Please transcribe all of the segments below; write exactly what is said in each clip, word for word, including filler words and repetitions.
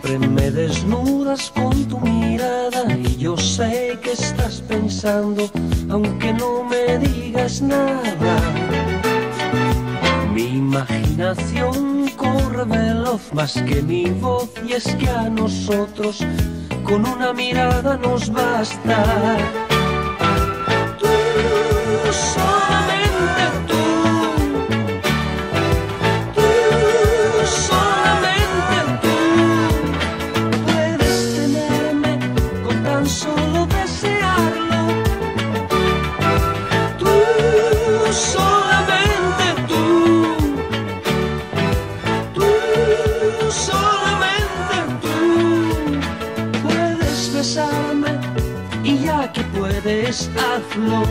Siempre me desnudas con tu mirada y yo sé que estás pensando, aunque no me digas nada. Mi imaginación corre veloz más que mi voz, y es que a nosotros con una mirada nos basta. Tú, solamente tú, tú, solamente tú, puedes tenerme con tan solo desearlo. Tú, solamente tú, tú, solamente tú, puedes besarme y ya que puedes, hazlo.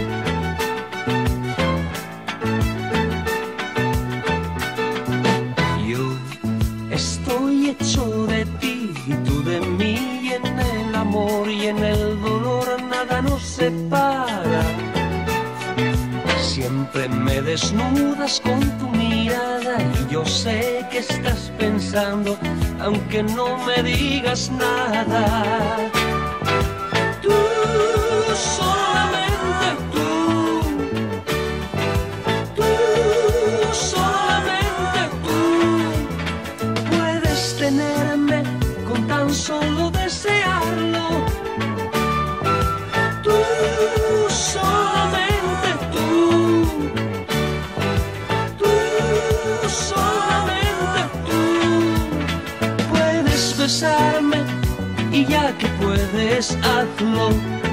Yo estoy hecho de ti y tú de mí, y en el amor y en el dolor nada nos separa. Siempre me desnudas con tu mirada y yo sé que estás pensando, aunque no me digas nada. Tú, solamente tú, tú, solamente tú, puedes tenerme con tan solo desearlo. Tú, solamente tú, tú, solamente tú, puedes besarme y ya que puedes, hazlo.